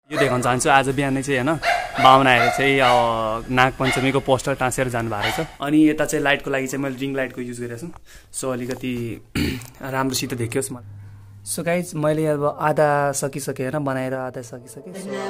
यो देखाउन चाहन्छु आज बिहानै चाहिँ हैन बाहुनाहरुले चाहिँ नाग पञ्चमीको पोस्टर टाँसेर जानु भएको छ। अनि यता चाहिँ लाइटको लागि चाहिँ मैले रिङ लाइटको युज गरेको छु। सो अलिकति राम्रोसित देखियोस् मलाई। सो गाइज मैले अब आधा सकिसके हैन बनाएर आधा सकिसके।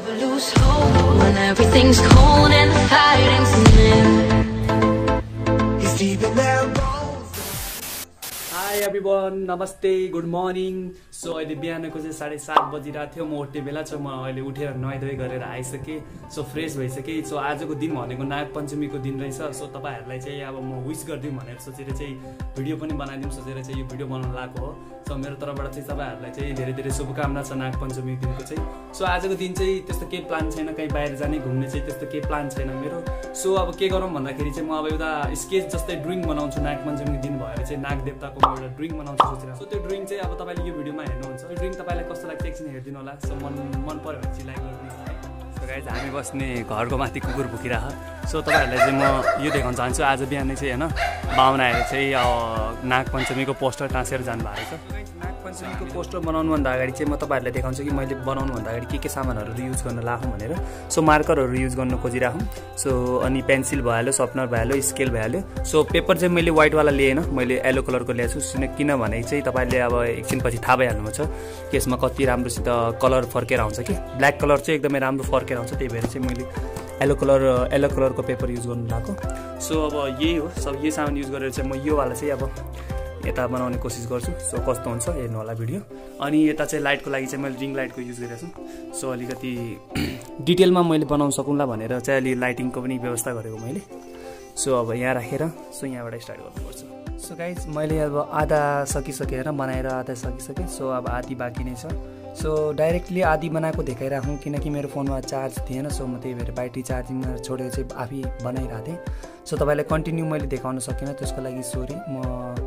हाई एभ्रीवन, नमस्ते, गुड मर्निङ। सो अहिले बिहानको चाहिँ 7:30 बजिरहेको थियो। म उठ्ने बेला छ। म अहिले उठेर नुहाइधुवाइ गरेर आइसकेँ। सो फ्रेस भइसकेँ। सो आजको दिन भनेको नाग पञ्चमीको दिन रहेछ। सो तपाईँहरूलाई चाहिँ अब म विश गरिदिउँ भनेर सोचेर चाहिँ भिडियो पनि बनाइदिउँ सोचेर चाहिँ यो भिडियो बनाउन लागेको हो। सो मेरो तर्फबाट चाहिँ तपाईँहरूलाई चाहिँ धेरै धेरै शुभकामना छ नाग पञ्चमी दिनको चाहिँ। सो आजको दिन चाहिँ त्यस्तो केही प्लान छैन, कहीँ बाहिर जाने घुम्ने चाहिँ त्यस्तो केही प्लान छैन मेरो। सो अब के गरौँ भन्दाखेरि चाहिँ म अब एउटा स्केच जस्तै ड्रइङ बनाउँछु। नाग पञ्चमी दिन भएर चाहिँ नाग देवताको म एउटा ड्रइङ बनाउँछु सोचेर। सो त्यो ड्रइङ चाहिँ अब तपाईँले यो भिडियोमा हेर्नुहुन्छ। त्यो ड्रइङ तपाईँलाई कस्तो लाग्छ एकछिन हेरिदिनु होला। सो मन पर्यो भने चाहिँ लाइक गरिदिनु है। सो गाइज हामी बस्ने घरको माथि कुकुर भुकिरह। सो तपाईँहरूलाई चाहिँ म यो देखाउन चाहन्छु आज बिहानै चाहिँ हैन बाहुनाहरुले चाहिँ नाग पञ्चमीको पोस्टर टाँसेर जानु भएको छ। नाग पञ्चमीको पोस्टर बनाउनुभन्दा अगाडि चाहिँ म तपाईँहरूलाई देखाउँछु कि मैले बनाउनुभन्दा अगाडि के सामानहरू युज गर्न लाग्छु भनेर। सो मार्करहरू युज गर्न खोजिराखौँ। सो अनि पेन्सिल भइहाल्यो, सर्पनर भइहाल्यो, स्केल भइहाल्यो। सो पेपर चाहिँ मैले व्हाइटवाला लिएन, मैले येलो कलरको ल्याएको छु। किनभने चाहिँ तपाईँले अब एकछिनपछि थाहा भइहाल्नुहुन्छ कि यसमा कति राम्रोसित कलर फर्केर आउँछ कि ब्ल्याक कलर चाहिँ एकदमै राम्रो फर्केर आउँछ। त्यही भएर चाहिँ मैले येलो कलरको पेपर युज गर्नु भएको। सो अब यही हो, सब यही सामान युज गरेर चाहिँ म योवाला चाहिँ अब यता बनाउने कोसिस गर्छु। सो कस्तो हुन्छ हेर्नु होला भिडियो। अनि यता चाहिँ लाइटको लागि चाहिँ मैले रिङ लाइटको युज गरेको छु। सो अलिकति डिटेलमा मैले बनाउन सकुँला भनेर चाहिँ अलि लाइटिङको पनि व्यवस्था गरेको मैले। सो अब यहाँ राखेर सो यहाँबाट स्टार्ट गर्नुपर्छ। सो गाइज मैले अब आधा सकिसकेँ हैन बनाएर आधा सकिसकेँ। सो अब आधी बाँकी नै छ। सो डाइरेक्टली आधी बनाएको देखाइराखौँ किनकि मेरो फोनमा चार्ज थिएन। सो म त्यही भएर ब्याट्री चार्जिङमा छोडेर चाहिँ आफै बनाइरहेको थिएँ। सो तपाईँलाई कन्टिन्यू मैले देखाउन सकिनँ, त्यसको लागि सरी। म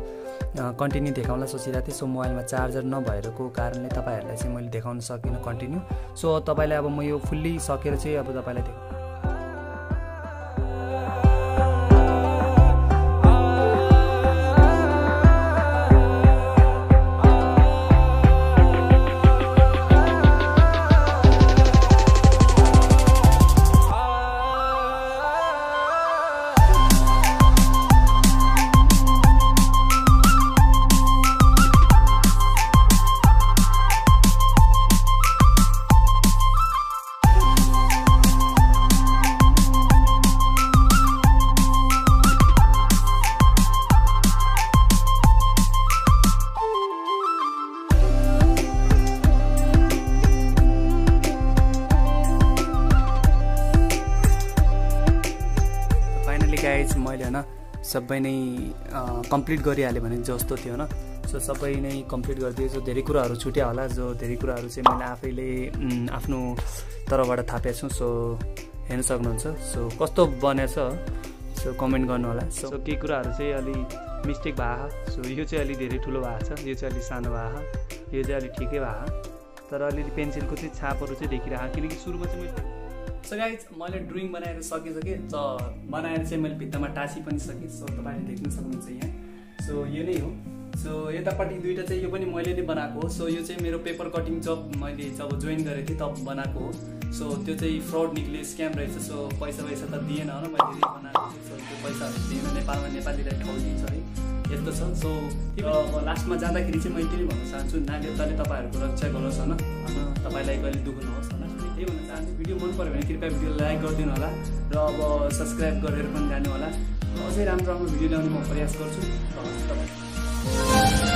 कन्टिन्यू देखाउन सोचिरहेको थिएँ। सो मोबाइलमा चार्जर नभएको कारणले तपाईँहरूलाई चाहिँ मैले देखाउन सकिनँ कन्टिन्यू। सो तपाईँलाई अब म यो फुल्ली सकेर चाहिँ अब तपाईँलाई देखाउँ। गाइज मैले हैन सबै नै कम्प्लिट गरिहालेँ भने जस्तो थियो हैन। सो सबै नै कम्प्लिट गरिदिएँ। सो धेरै कुराहरू छुट्यो होला, जो धेरै कुराहरू चाहिँ मैले आफैले आफ्नो तर्फबाट थापेको छु। सो हेर्न सक्नुहुन्छ। सो कस्तो बनेछ सो कमेन्ट गर्नु होला। सो केही कुराहरू चाहिँ अलि मिस्टेक भएको। सो यो चाहिँ अलि धेरै ठुलो भएको छ, यो चाहिँ अलि सानो भएको, यो चाहिँ अलि ठिकै भएको। तर अलिअलि पेन्सिलको चाहिँ छापहरू चाहिँ देखिरहेको किनकि सुरुमा चाहिँ मैले। सो गाइज मैले ड्रइङ बनाएर सकिसकेँ। बनाएर चाहिँ मैले भित्तामा टाँसी पनि सकेँ। सो तपाईँले देख्न सक्नुहुन्छ यहाँ। सो यो नै हो। सो यतापट्टि दुईवटा चाहिँ यो पनि मैले नै बनाएको हो। सो यो चाहिँ मेरो पेपर कटिङ जब मैले जब जोइन गरेको थिएँ तब बनाएको हो। सो त्यो चाहिँ फ्रड निक्ल्यो, स्क्याम रहेछ। सो पैसा त दिएन होइन, मैले बनाएको थिएँ। सो त्यो पैसाहरू दिएन, नेपालमा नेपालीलाई ठाउँ दिन्छ है, यस्तो छ। सो लास्टमा जाँदाखेरि चाहिँ मैले त्यही भन्न चाहन्छु नाग देवताले तपाईँहरूको रक्षा गरोस् होइन, तपाईँलाई कहिले दुःख नहोस् होइन। त्यही भन्न चाहन्छु। भिडियो मन पऱ्यो भने कृपया भिडियो लाइक गरिदिनु होला र अब सब्सक्राइब गरेर पनि जानु होला। अझै राम्रो भिडियो ल्याउने म प्रयास गर्छु।